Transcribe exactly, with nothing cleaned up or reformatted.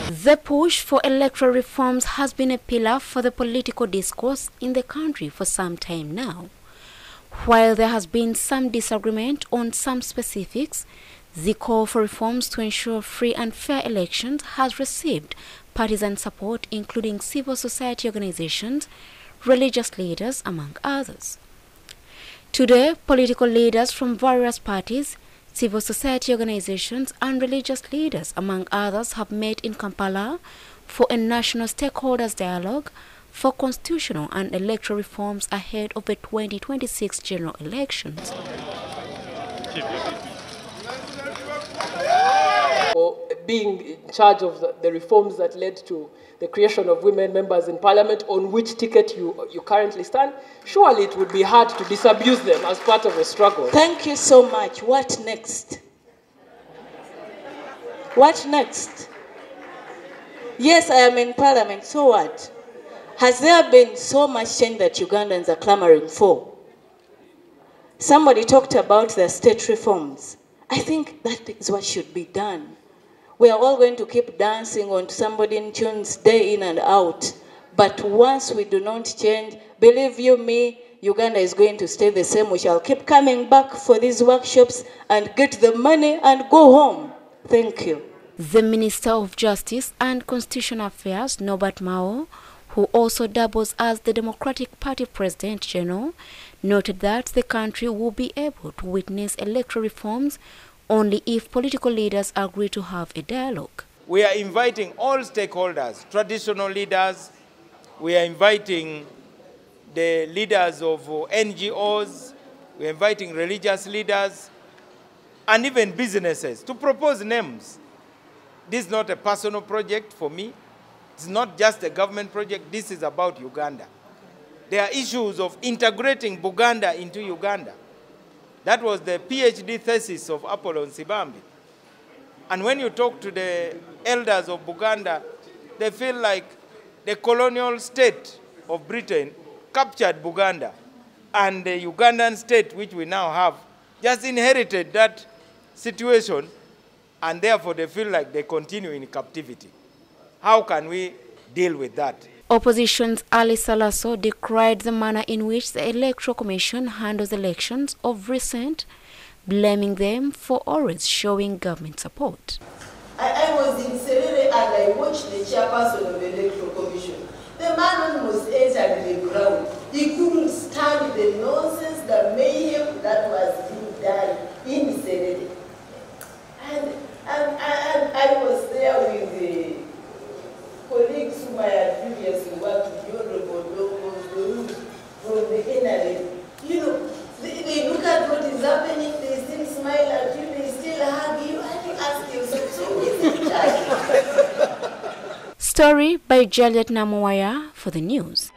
The push for electoral reforms has been a pillar for the political discourse in the country for some time now. While there has been some disagreement on some specifics, the call for reforms to ensure free and fair elections has received partisan support, including civil society organizations, religious leaders, among others. Today, political leaders from various parties, civil society organizations, and religious leaders, among others, have met in Kampala for a national stakeholders dialogue for constitutional and electoral reforms ahead of the twenty twenty-six general elections. Or being in charge of the, the reforms that led to the creation of women members in parliament, on which ticket you, you currently stand, surely it would be hard to disabuse them as part of a struggle. Thank you so much. What next? What next? Yes, I am in parliament, so what? Has there been so much change that Ugandans are clamoring for? Somebody talked about the state reforms. I think that is what should be done. We are all going to keep dancing on somebody's tunes day in and out. But once we do not change, believe you me, Uganda is going to stay the same. We shall keep coming back for these workshops and get the money and go home. Thank you. The Minister of Justice and Constitutional Affairs, Norbert Mao, who also doubles as the Democratic Party President General, noted that the country will be able to witness electoral reforms only if political leaders agree to have a dialogue. We are inviting all stakeholders, traditional leaders, we are inviting the leaders of N G Os, we are inviting religious leaders, and even businesses to propose names. This is not a personal project for me. It's not just a government project. This is about Uganda. There are issues of integrating Buganda into Uganda. That was the PhD thesis of Apollon Sibambi. And when you talk to the elders of Buganda, they feel like the colonial state of Britain captured Buganda, and the Ugandan state, which we now have, just inherited that situation, and therefore they feel like they continue in captivity. How can we deal with that? Opposition's Ali Salaso decried the manner in which the Electoral Commission handles elections of recent, blaming them for always showing government support. I, I was in Serere and I watched the chairperson of the Electoral Commission. The man almost entered the ground. He couldn't stand the nonsense, the mayhem that was being done in Serere. And, and, and I was there with the colleagues whom I had previously worked with, the honorable locals, the from the inner. You know, they, they look at what is happening, they still smile at you, they still hug you, and you ask yourself, so who is in charge? Story by Juliet Namuwaya for the news.